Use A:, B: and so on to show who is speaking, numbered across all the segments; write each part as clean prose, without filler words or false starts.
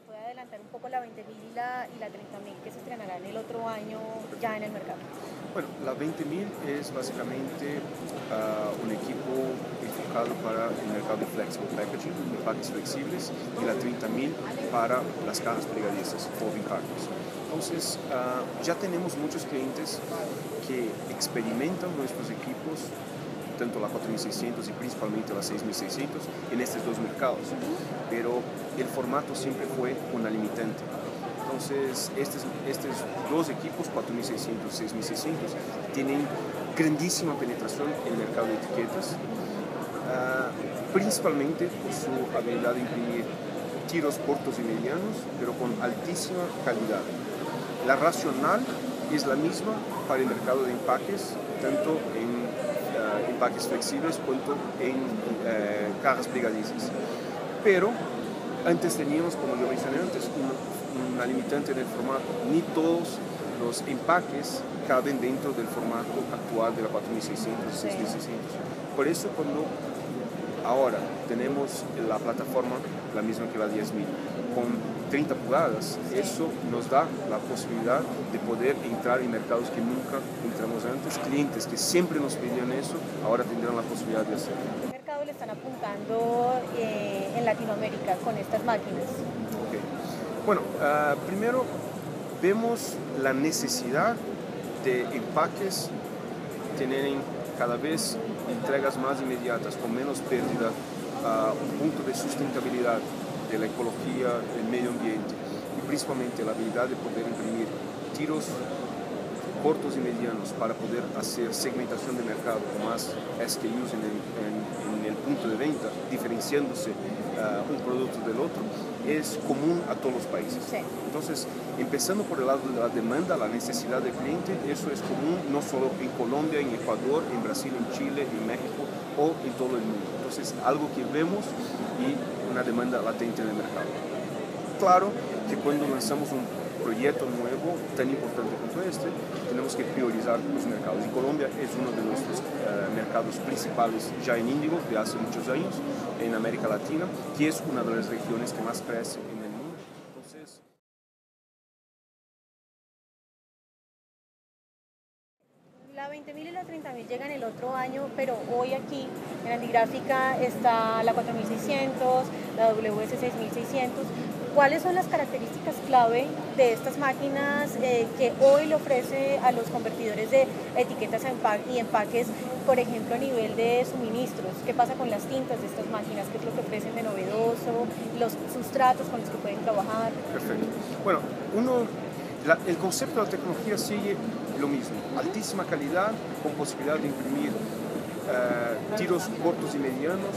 A: puede adelantar un poco la 20.000 y la 30.000 que se estrenarán el otro año ya en el mercado?
B: Bueno, la 20.000 es básicamente un equipo enfocado para el mercado de flexible packaging, empaques flexibles, y la 30.000 para las cajas plegadizas, folding cartons. Entonces, ya tenemos muchos clientes que experimentan nuestros equipos, tanto la 4600 y principalmente la 6600, en estos dos mercados, pero el formato siempre fue una limitante. Entonces, estos dos equipos, 4600 y 6600, tienen grandísima penetración en el mercado de etiquetas, principalmente por su habilidad de imprimir tiros cortos y medianos, pero con altísima calidad. La racional es la misma para el mercado de empaques, tanto en empaques flexibles cuanto en cajas plegadizas. Pero antes teníamos, como yo mencioné antes, una limitante en el formato. Ni todos los empaques caben dentro del formato actual de la 4600 y 6600. Por eso cuando ahora tenemos la plataforma, la misma que la 10.000, con 30 pulgadas, eso nos da la posibilidad de poder entrar en mercados que nunca entramos antes. Clientes que siempre nos pedían eso, ahora tendrán la posibilidad de hacerlo.
A: ¿Qué mercado le están apuntando en Latinoamérica con estas máquinas?
B: Okay. Bueno, primero vemos la necesidad de empaques tener cada vez entregas más inmediatas, con menos pérdida, un punto de sustentabilidad de la ecología, del medio ambiente y principalmente la habilidad de poder imprimir tiros cortos y medianos para poder hacer segmentación de mercado con más SKUs en el punto de venta, diferenciándose un producto del otro, es común a todos los países.
A: Sí.
B: Entonces, empezando por el lado de la demanda, la necesidad del cliente, eso es común no solo en Colombia, en Ecuador, en Brasil, en Chile, en México o en todo el mundo. Entonces, algo que vemos y una demanda latente en el mercado. Claro que cuando lanzamos un proyecto nuevo tan importante como este, tenemos que priorizar los mercados. Y Colombia es uno de nuestros mercados principales ya en índigo de hace muchos años, en América Latina, que es una de las regiones que más crece en el mundo. Entonces,
A: la 20.000 y la 30.000 llegan el otro año, pero hoy aquí en Andigráfica está la 4.600, la WS6600. ¿Cuáles son las características clave de estas máquinas que hoy le ofrece a los convertidores de etiquetas y empaques, por ejemplo, a nivel de suministros? ¿Qué pasa con las tintas de estas máquinas? ¿Qué es lo que ofrecen de novedoso? ¿Los sustratos con los que pueden trabajar?
B: perfecto. Bueno, el concepto de la tecnología sigue lo mismo, altísima calidad, con posibilidad de imprimir tiros cortos y medianos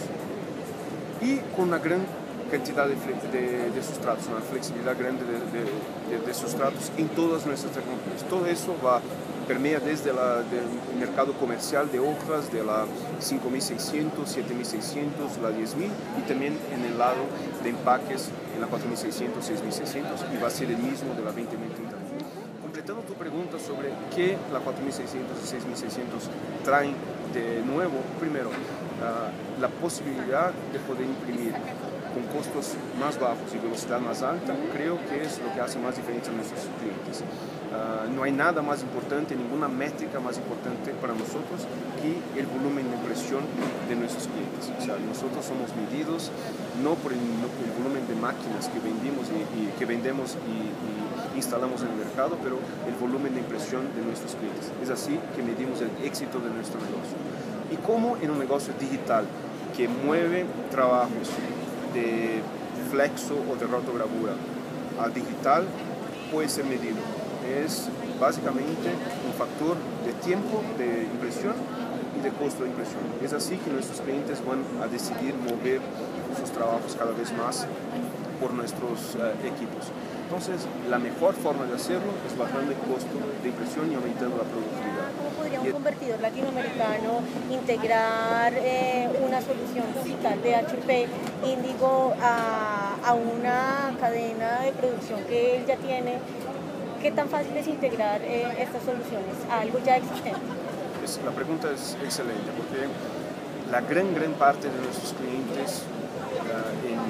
B: y con una gran cantidad de sustratos, una flexibilidad grande de sustratos en todas nuestras tecnologías. Todo eso permea desde el mercado comercial de hojas, de la 5600, 7600, la 10.000 y también en el lado de empaques en la 4600, 6600 y va a ser el mismo de la 20.000. Completando tu pregunta sobre qué la 4600 y 6600 traen de nuevo, primero, la posibilidad de poder imprimir con costos más bajos y velocidad más alta, creo que es lo que hace más diferencia a nuestros clientes. No hay nada más importante, ninguna métrica más importante para nosotros que el volumen de impresión de nuestros clientes. O sea, nosotros somos medidos no por el volumen de máquinas que vendemos y instalamos en el mercado, pero el volumen de impresión de nuestros clientes. Es así que medimos el éxito de nuestro negocio. Y como en un negocio digital que mueve trabajos de flexo o de rotogravura a digital puede ser medido. Es básicamente un factor de tiempo de impresión y de costo de impresión. Es así que nuestros clientes van a decidir mover sus trabajos cada vez más por nuestros equipos. Entonces, la mejor forma de hacerlo es bajando el costo de impresión y aumentando la productividad.
A: ¿Cómo podría un convertidor latinoamericano integrar una solución digital de HP Índigo a una cadena de producción que él ya tiene? ¿Qué tan fácil es integrar estas soluciones a algo ya existente?
B: La pregunta es excelente porque la gran parte de nuestros clientes en una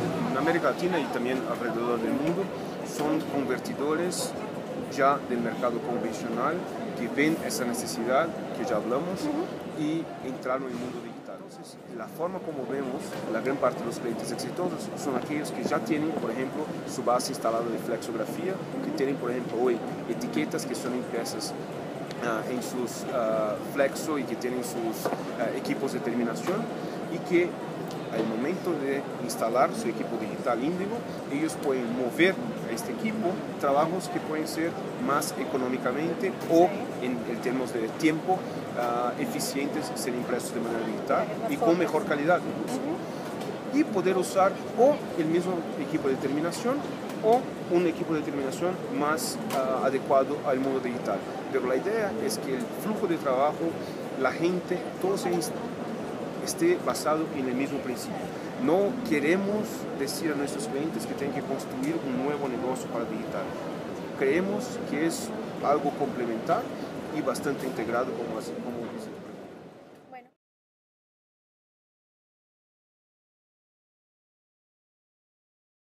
B: América Latina y también alrededor del mundo son convertidores ya del mercado convencional que ven esa necesidad que ya hablamos y entraron en el mundo digital. Entonces, la forma como vemos, la gran parte de los clientes exitosos son aquellos que ya tienen, por ejemplo, su base instalada de flexografía, que tienen, por ejemplo, hoy etiquetas que son impresas en sus flexo y que tienen sus equipos de terminación y que al momento de instalar su equipo digital Índigo, ellos pueden mover a este equipo trabajos que pueden ser más económicamente o en términos de tiempo eficientes, ser impresos de manera digital y con mejor calidad incluso. Y poder usar o el mismo equipo de terminación o un equipo de terminación más adecuado al mundo digital. Pero la idea es que el flujo de trabajo, la gente, todo esté basado en el mismo principio. No queremos decir a nuestros clientes que tienen que construir un nuevo negocio para digital. Creemos que es algo complementar y bastante integrado como dice.